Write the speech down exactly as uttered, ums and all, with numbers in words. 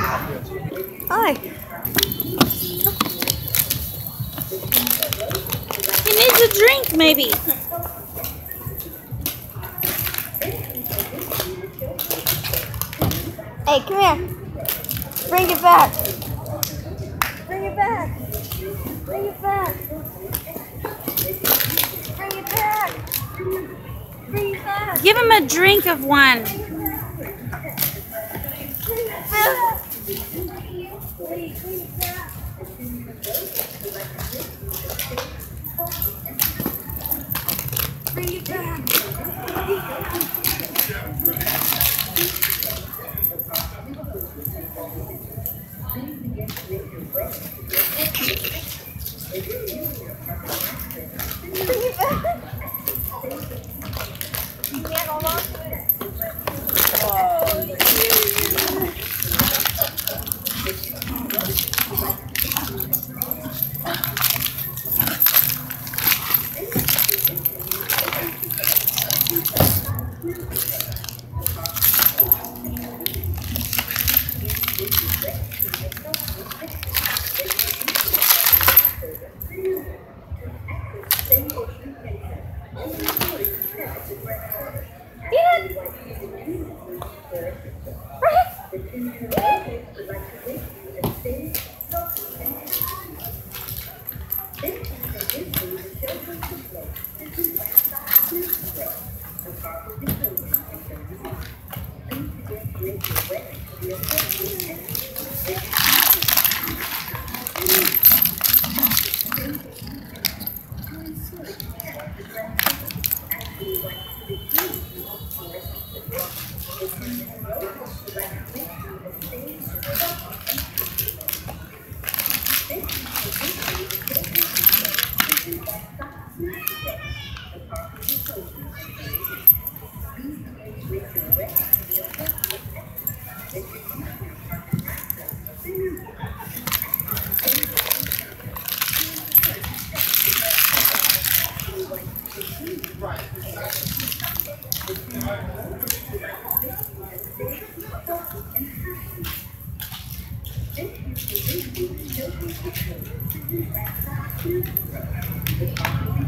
Hi. He needs a drink, maybe. Hey, come here. Bring it back. Bring it back. Bring it back. Bring it back. Bring it back. Give him a drink of one. Bring it back. Bring it back. Bring it back. You can't hold on to it. Right.